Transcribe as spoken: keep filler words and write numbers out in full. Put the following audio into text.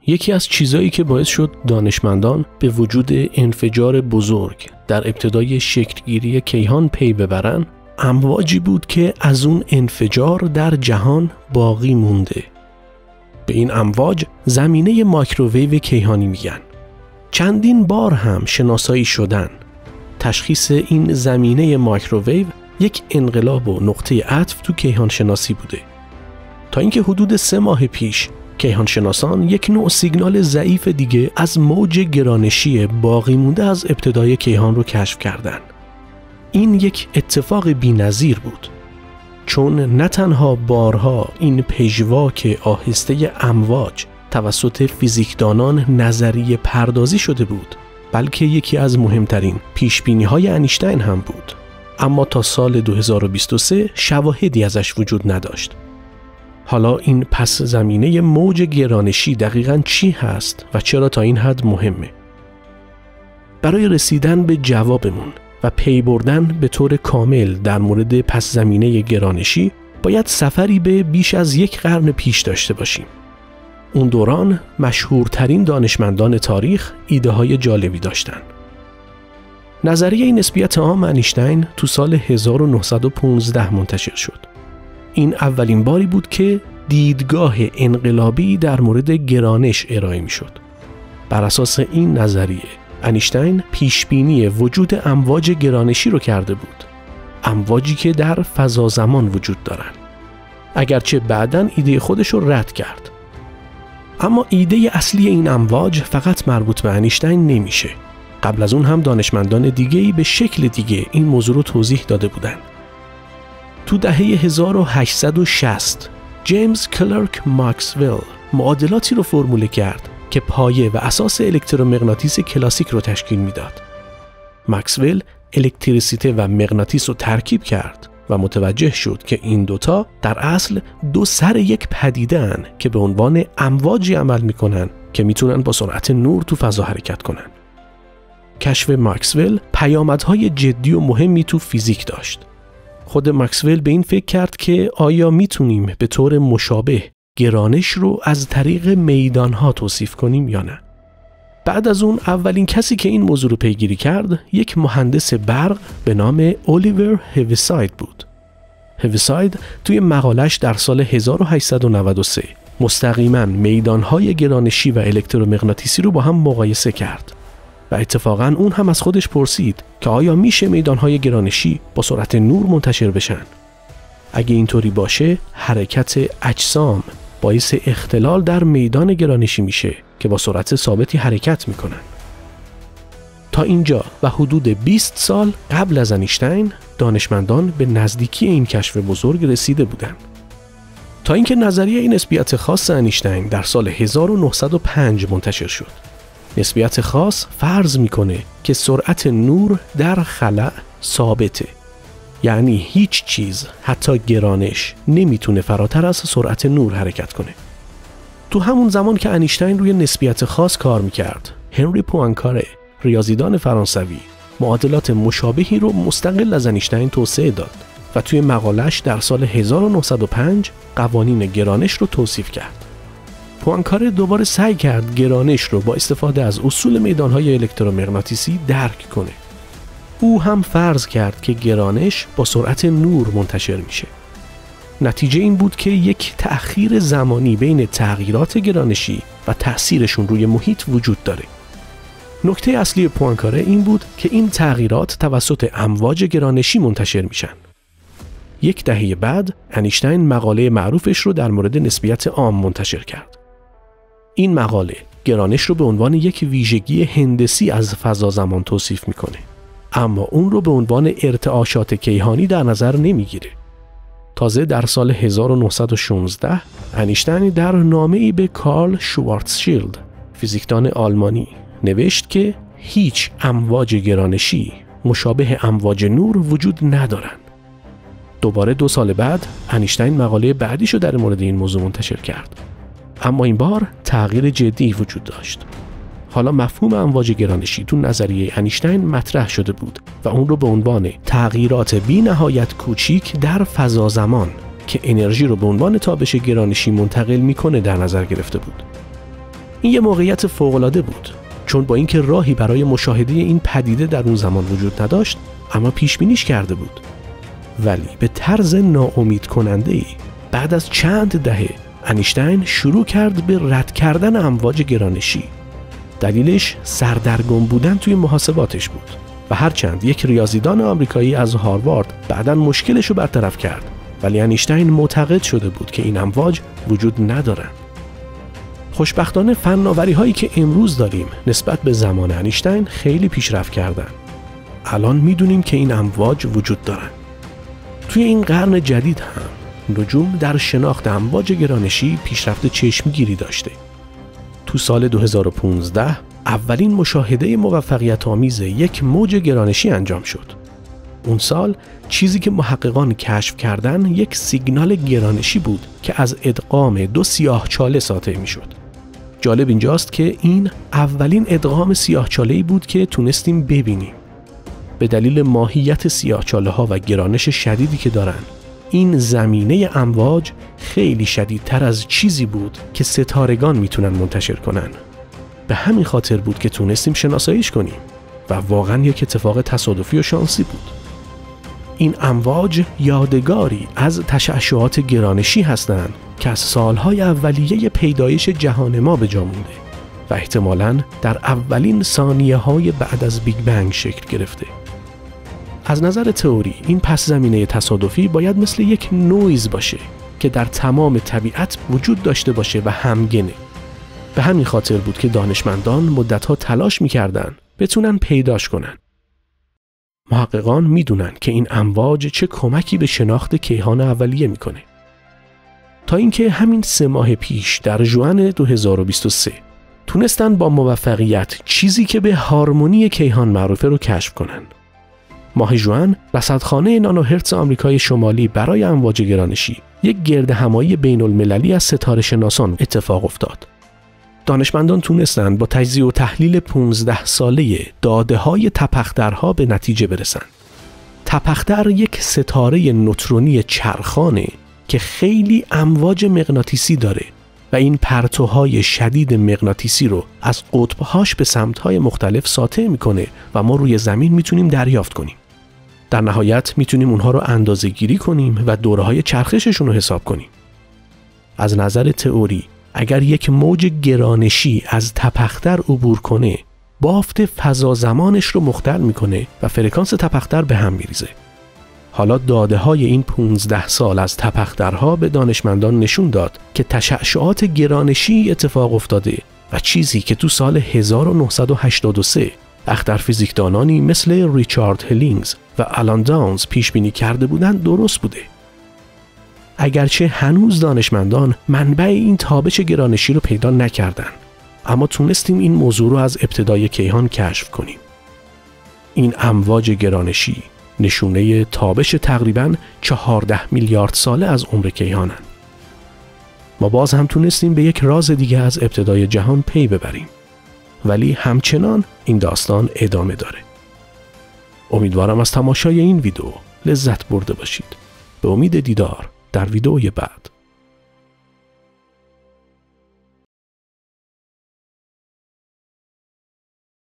یکی از چیزایی که باعث شد دانشمندان به وجود انفجار بزرگ در ابتدای شکلگیری کیهان پی ببرن، امواجی بود که از اون انفجار در جهان باقی مونده. به این امواج زمینه مایکروویو کیهانی میگن. چندین بار هم شناسایی شدن. تشخیص این زمینه مایکروویو یک انقلاب و نقطه عطف تو کیهان شناسی بوده. تا اینکه حدود سه ماه پیش کیهانشناسان یک نوع سیگنال ضعیف دیگه از موج گرانشی باقی مونده از ابتدای کیهان رو کشف کردن. این یک اتفاق بی‌نظیر بود، چون نه تنها بارها این پژواک آهسته امواج توسط فیزیکدانان نظریه پردازی شده بود، بلکه یکی از مهمترین پیشبینی‌های انیشتین هم بود. اما تا سال دو هزار و بیست و سه شواهدی ازش وجود نداشت. حالا این پس زمینه موج گرانشی دقیقاً چی هست و چرا تا این حد مهمه؟ برای رسیدن به جوابمون و پی بردن به طور کامل در مورد پس زمینه گرانشی باید سفری به بیش از یک قرن پیش داشته باشیم. اون دوران مشهورترین دانشمندان تاریخ ایده های جالبی داشتن. نظریه نسبیت عام انیشتین تو سال هزار و نهصد و پانزده منتشر شد. این اولین باری بود که دیدگاه انقلابی در مورد گرانش ارائه می شد. بر اساس این نظریه انیشتین پیشبینی وجود امواج گرانشی رو کرده بود، امواجی که در فضا زمان وجود دارن، اگرچه بعداً ایده خودش رو رد کرد. اما ایده اصلی این امواج فقط مربوط به انیشتین نمیشه. قبل از اون هم دانشمندان دیگه‌ای به شکل دیگه این موضوع رو توضیح داده بودن. تو دهه هزار و هشتصد و شصت جیمز کلرک ماکسول معادلاتی رو فرموله کرد که پایه و اساس الکترومغناطیس کلاسیک رو تشکیل میداد. ماکسول الکتریسیته و مغناطیس رو ترکیب کرد و متوجه شد که این دوتا در اصل دو سر یک پدیده هن که به عنوان امواجی عمل میکنن که میتونن با سرعت نور تو فضا حرکت کنن. کشف ماکسول پیامدهای جدی و مهمی تو فیزیک داشت. خود ماکسول به این فکر کرد که آیا میتونیم به طور مشابه گرانش رو از طریق میدانها توصیف کنیم یا نه؟ بعد از اون اولین کسی که این موضوع رو پیگیری کرد یک مهندس برق به نام الیور هویساید بود. هویساید توی مقالش در سال هزار و هشتصد و نود و سه مستقیما میدانهای گرانشی و الکترومغناطیسی رو با هم مقایسه کرد و اتفاقا اون هم از خودش پرسید که آیا میشه میدانهای گرانشی با سرعت نور منتشر بشن؟ اگه اینطوری باشه حرکت اجسام باعث اختلال در میدان گرانشی میشه که با سرعت ثابتی حرکت میکنن. تا اینجا و حدود بیست سال قبل از انیشتین دانشمندان به نزدیکی این کشف بزرگ رسیده بودند. تا اینکه نظریه نسبیت خاص انیشتین در سال هزار و نهصد و پنج منتشر شد. نسبیت خاص فرض میکنه که سرعت نور در خلأ ثابته، یعنی هیچ چیز حتی گرانش نمیتونه فراتر از سرعت نور حرکت کنه. تو همون زمان که انیشتین روی نسبیت خاص کار میکرد، هنری پوانکاره ریاضیدان فرانسوی معادلات مشابهی رو مستقل از انیشتین توسعه داد و توی مقالش در سال هزار و نهصد و پنج قوانین گرانش رو توصیف کرد. پوانکاره دوباره سعی کرد گرانش رو با استفاده از اصول میدانهای الکترومغناطیسی درک کنه. او هم فرض کرد که گرانش با سرعت نور منتشر میشه. نتیجه این بود که یک تأخیر زمانی بین تغییرات گرانشی و تأثیرشون روی محیط وجود داره. نکته اصلی پوانکاره این بود که این تغییرات توسط امواج گرانشی منتشر میشن. یک دهه بعد انیشتین مقاله معروفش رو در مورد نسبیت عام منتشر کرد. این مقاله گرانش رو به عنوان یک ویژگی هندسی از فضا زمان توصیف میکنه، اما اون رو به عنوان ارتعاشات کیهانی در نظر نمیگیره. تازه در سال هزار و نهصد و شانزده انیشتین در نامه‌ای به کارل شوارتزشیلد فیزیکدان آلمانی نوشت که هیچ امواج گرانشی مشابه امواج نور وجود ندارن. دوباره دو سال بعد انیشتین مقاله بعدیشو در مورد این موضوع منتشر کرد، اما این بار تغییر جدی وجود داشت. حالا مفهوم امواج گرانشی تو نظریه انیشتین مطرح شده بود و اون رو به عنوان تغییرات بی نهایت کوچیک در فضا زمان که انرژی رو به عنوان تابش گرانشی منتقل میکنه در نظر گرفته بود. این یه موقعیت فوق‌العاده بود، چون با اینکه راهی برای مشاهده این پدیده در اون زمان وجود نداشت، اما پیش بینیش کرده بود. ولی به طرز ناامید کننده‌ای بعد از چند دهه انیشتین شروع کرد به رد کردن امواج گرانشی. دلیلش سردرگم بودن توی محاسباتش بود و هرچند یک ریاضیدان آمریکایی از هاروارد بعداً مشکلش رو برطرف کرد، ولی انیشتین معتقد شده بود که این امواج وجود ندارن. خوشبختانه فناوری هایی که امروز داریم نسبت به زمان انیشتین خیلی پیشرفت کردن. الان میدونیم که این امواج وجود دارن. توی این قرن جدید هم نجوم در شناخت امواج گرانشی پیشرفت چشمگیری داشته. تو سال دو هزار و پانزده اولین مشاهده موفقیت آمیز یک موج گرانشی انجام شد. اون سال چیزی که محققان کشف کردن یک سیگنال گرانشی بود که از ادغام دو سیاهچاله ساطع میشد. جالب اینجاست که این اولین ادغام سیاهچاله‌ای بود که تونستیم ببینیم. به دلیل ماهیت سیاهچاله ها و گرانش شدیدی که دارن، این زمینه امواج خیلی شدیدتر از چیزی بود که ستارگان میتونن منتشر کنن. به همین خاطر بود که تونستیم شناساییش کنیم و واقعا یک اتفاق تصادفی و شانسی بود. این امواج یادگاری از تشعشعات گرانشی هستند که از سالهای اولیه پیدایش جهان ما به جا مونده و احتمالاً در اولین ثانیه های بعد از بیگ بنگ شکل گرفته. از نظر تئوری این پس زمینه تصادفی باید مثل یک نویز باشه که در تمام طبیعت وجود داشته باشه و همگنه. به همین خاطر بود که دانشمندان مدتها تلاش میکردن بتونن پیداش کنن. محققان میدونن که این امواج چه کمکی به شناخت کیهان اولیه میکنه. تا اینکه همین سه ماه پیش در ژوئن دو هزار و بیست و سه تونستن با موفقیت چیزی که به هارمونی کیهان معروفه رو کشف کنن. ماه ژوئن رصدخانه نانوهرتز آمریکای شمالی برای امواج گرانشی یک گردهمایی بین المللی از ستاره شناسان اتفاق افتاد. دانشمندان تونستن با تجزیه و تحلیل پانزده ساله داده‌های تپخترها به نتیجه برسن. تپختر یک ستاره نوترونی چرخانه که خیلی امواج مغناطیسی داره و این پرتوهای شدید مغناطیسی رو از قطب‌هاش به سمت‌های مختلف ساطع میکنه و ما روی زمین میتونیم دریافت کنیم. در نهایت میتونیم اونها رو اندازه‌گیری کنیم و دوره‌های چرخششون رو حساب کنیم. از نظر تئوری اگر یک موج گرانشی از تپختر عبور کنه، بافت فضا زمانش رو مختل میکنه و فرکانس تپختر به هم میریزه. حالا داده های این پانزده سال از تپخترها به دانشمندان نشون داد که تشعشعات گرانشی اتفاق افتاده و چیزی که تو سال هزار و نهصد و هشتاد و سه اخترفیزیکدانانی مثل ریچارد هلینگز و آلان داونز پیش بینی کرده بودند درست بوده. اگرچه هنوز دانشمندان منبع این تابش گرانشی رو پیدا نکردن، اما تونستیم این موضوع رو از ابتدای کیهان کشف کنیم. این امواج گرانشی نشونه تابش تقریباً چهارده میلیارد ساله از عمر کیهانن. ما باز هم تونستیم به یک راز دیگه از ابتدای جهان پی ببریم، ولی همچنان این داستان ادامه داره. امیدوارم از تماشای این ویدیو لذت برده باشید. به امید دیدار در ویدئوی بعد.